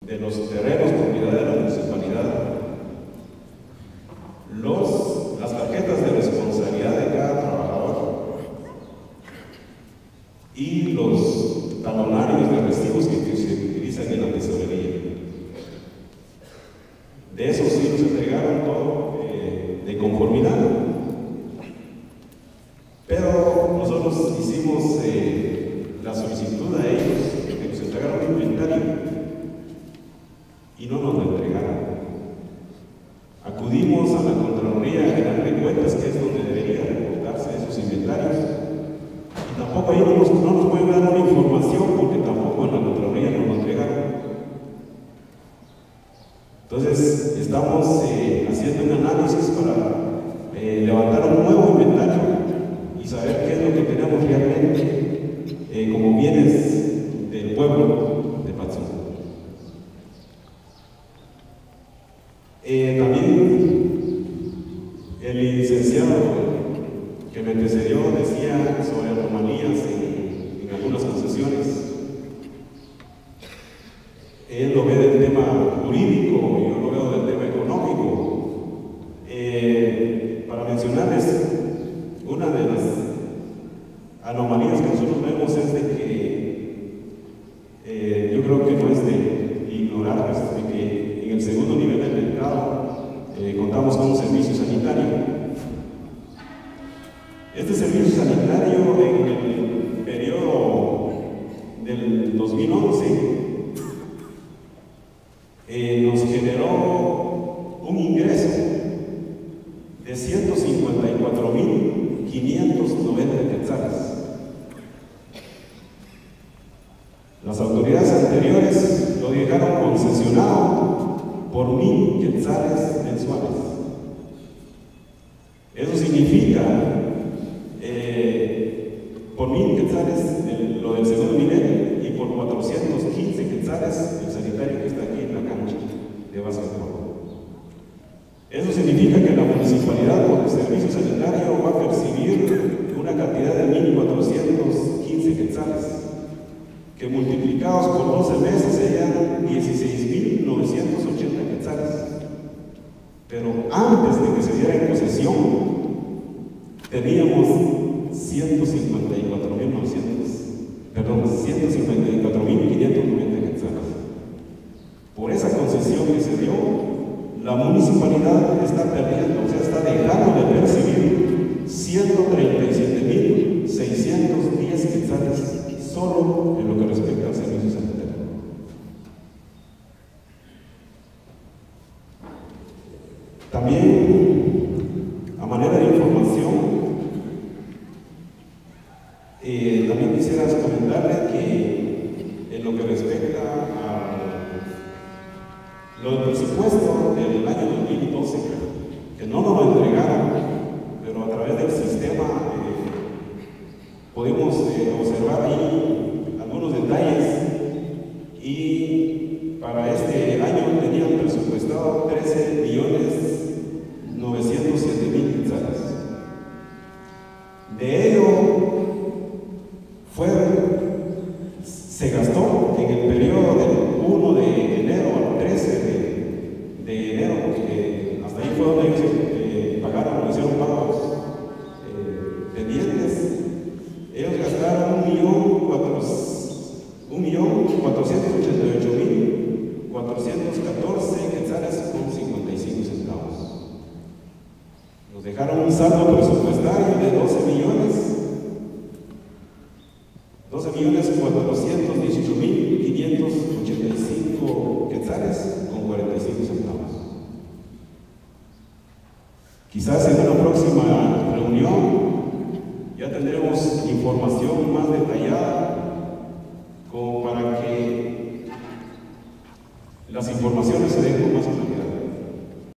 de los terrenos propiedad de la municipalidad, las tarjetas de responsabilidad de cada trabajador y los talonarios de recibos que se utilizan en la tesorería. De eso sí nos entregaron todo de conformidad, pero nosotros hicimos la solicitud a ellos de que nos entregaran un inventario y no nos lo entregaron. Acudimos a la Contraloría General de Cuentas, que es donde debería reportarse esos inventarios, y tampoco ahí no nos pueden dar una información porque tampoco en la Contraloría nos lo entregaron. Entonces estamos haciendo un análisis para levantar un nuevo inventario y saber qué es lo que tenemos realmente como bienes del pueblo de Patzún. También el licenciado que me antecedió decía sobre anomalías en algunas concesiones. Él lo ve del tema jurídico, yo lo veo del tema económico. Para mencionarles, una de las anomalías que nosotros vemos es de que yo creo que no es de ignorar, de que en el segundo nivel del mercado contamos con un servicio sanitario. Este servicio sanitario en el periodo del 2011 nos generó un ingreso de 154.590 quetzales. Las autoridades anteriores lo dejaron concesionado por 1.000 quetzales mensuales. Eso significa, por 1.000 quetzales lo del segundo nivel y por 415 quetzales el sanitario que está aquí en la cancha de básquetbol. Eso significa que la municipalidad por el servicio sanitario va a percibir una cantidad de 1.415 quetzales, que multiplicados por 12 meses serían 16.980 quetzales. Pero antes de que se diera en posesión, teníamos 154.590 quetzales. Por esa concesión que se dio, la municipalidad está perdiendo, o sea, está dejando de percibir 137.610 quetzales solo en lo que respecta al servicio sanitario. También, a manera de información, también quisiera comentarles que en lo que respecta a lo del presupuesto del año 2012, que no nos lo entregaron, pero a través del sistema pudimos observar ahí algunos detalles, y para este año tenían presupuestado 13.907.000 quetzales. De ello se gastó en el periodo del 1 de enero al 13 de enero, porque hasta ahí fue donde ellos pagaron, hicieron pagos pendientes. Ellos gastaron 1.488.414 quetzales con 55 centavos. Nos dejaron un saldo presupuestario de 12.418.585 quetzales con 45 centavos. Quizás en una próxima reunión ya tendremos información más detallada, como para que las informaciones se den con más claridad.